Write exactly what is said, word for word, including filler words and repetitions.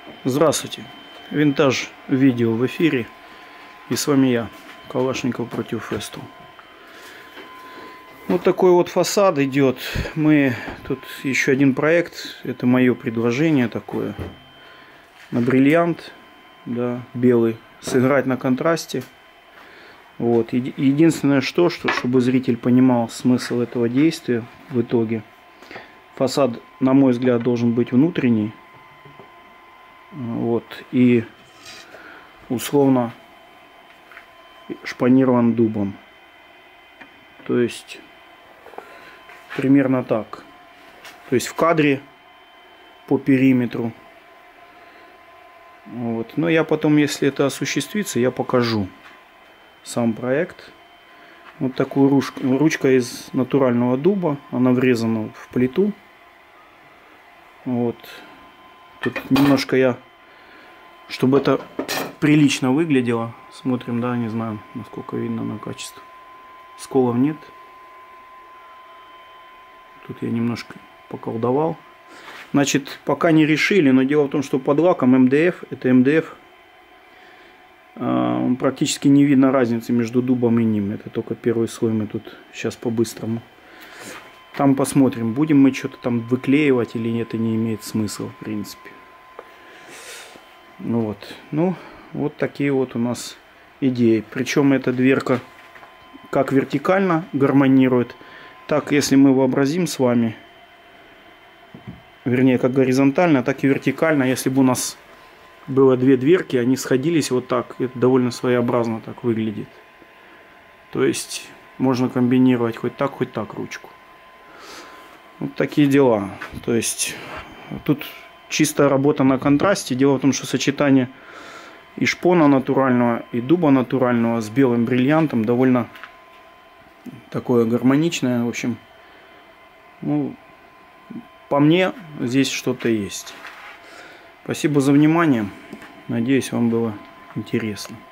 Здравствуйте, Винтаж видео в эфире, и с вами я, Калашников против Фесту. Вот такой вот фасад идет. Мы тут еще один проект, это мое предложение такое, на бриллиант, да, белый, сыграть на контрасте. Вот. Единственное, что, что, чтобы зритель понимал смысл этого действия в итоге, фасад, на мой взгляд, должен быть внутренний. Вот, и условно шпанирован дубом. То есть примерно так. То есть в кадре по периметру. Вот. Но я потом, если это осуществится, я покажу сам проект. Вот такую ручку, ручка из натурального дуба. Она врезана в плиту. Вот. Тут немножко я, чтобы это прилично выглядело, смотрим, да, не знаю, насколько видно на качество. Сколов нет. Тут я немножко поколдовал. Значит, пока не решили, но дело в том, что под лаком эм дэ эф, это эм дэ эф, э, практически не видно разницы между дубом и ним. Это только первый слой мы тут сейчас по-быстрому. Там посмотрим, будем мы что-то там выклеивать или нет, это не имеет смысла, в принципе. Ну вот, ну, вот такие вот у нас идеи. Причем эта дверка как вертикально гармонирует, так, если мы вообразим с вами, вернее, как горизонтально, так и вертикально. Если бы у нас было две дверки, они сходились вот так, это довольно своеобразно так выглядит. То есть можно комбинировать хоть так, хоть так ручку. Вот такие дела. То есть тут чистая работа на контрасте. Дело в том, что сочетание и шпона натурального, и дуба натурального с белым бриллиантом довольно такое гармоничное. В общем, ну, по мне здесь что-то есть. Спасибо за внимание. Надеюсь, вам было интересно.